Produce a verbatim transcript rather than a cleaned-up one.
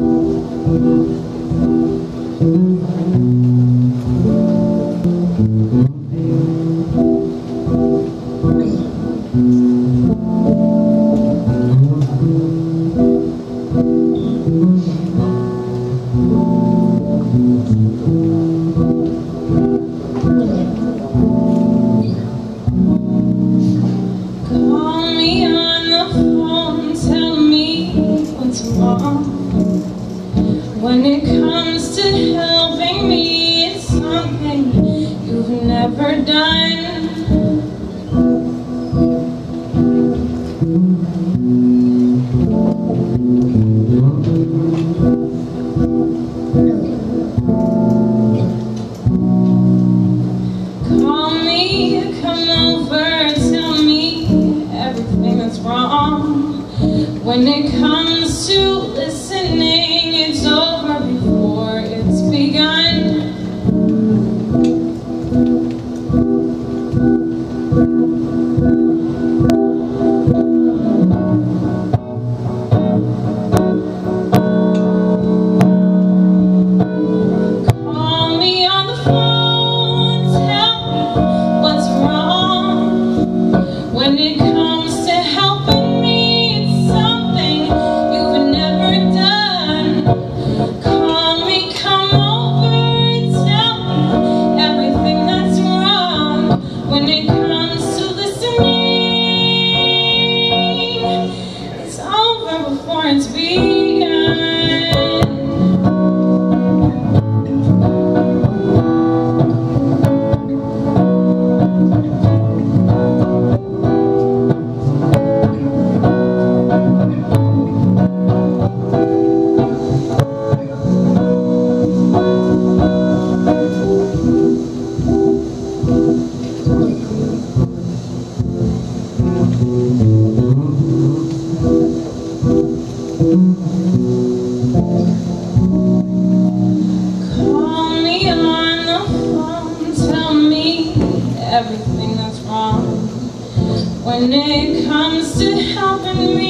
When it comes to helping me, it's something you've never done. Call me, come over, tell me everything that's wrong. When it comes to listening, it's over before it's begun. Call me on the phone, tell me what's wrong. When it comes to helping me, it's something you've never done. Call me, come over, tell me everything that's wrong. When it comes to listening, it's over before it's begun. Call me on the phone, tell me everything that's wrong. When it comes to helping me,